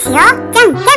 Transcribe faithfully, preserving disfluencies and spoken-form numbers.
しよう。じゃんけん。